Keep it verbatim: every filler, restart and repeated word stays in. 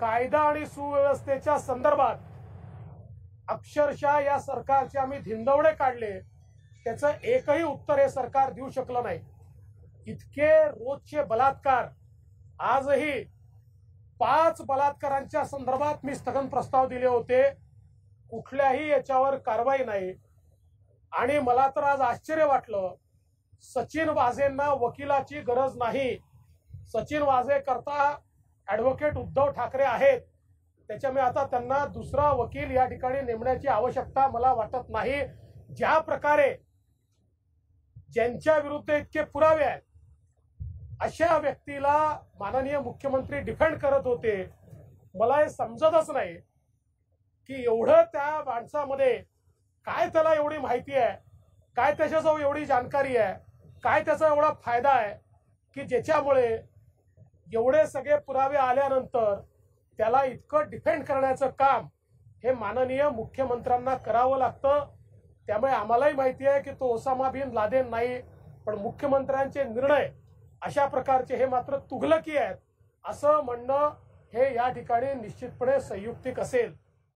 कायदा आणि सुव्यवस्थेच्या संदर्भात अक्षरशः या सरकारचे आम्ही धिंदवडे काढले, त्याचं एकही उत्तर हे सरकार देऊ शकलं नाही. इतके रोजचे बलात्कार, आजही पाच बलात्कारांच्या संदर्भात मी स्थगन प्रस्ताव दिले होते, कुठल्याही याच्यावर कारवाई नाही. आणि मला तर आज आश्चर्य वाटलं, सचिन वाझेंना वकिलाची गरज नाही. सचिन वाझे करता ऍडव्होकेट उद्धव ठाकरे आहेत, त्याच्यामुळे आता त्यांना दुसरा वकील या ठिकाणी नेमण्याची आवश्यकता मला वाटत नाही. ज्या प्रकारे ज्यांच्या विरुद्ध इतके पुरावे आहेत अशा व्यक्तीला माननीय मुख्यमंत्री डिफेंड करत होते, मला हे समजतच नाही की एवढं त्या माणसामध्ये काय त्याला एवढी माहिती आहे, काय त्याच्याजवळ एवढी जानकारी आहे, काय त्याचा एवढा फायदा आहे की ज्याच्यामुळे एवढे सगळे पुरावे आल्यानंतर त्याला इतकं डिफेंड करण्याचं काम हे माननीय मुख्यमंत्र्यांना करावं लागतं. त्यामुळे आम्हालाही माहिती आहे की तो ओसामा बिन लादेन नाही, पण मुख्यमंत्र्यांचे निर्णय अशा प्रकारचे हे मात्र तुघलकी आहेत असं म्हणणं हे या ठिकाणी निश्चितपणे संयुक्तिक असेल.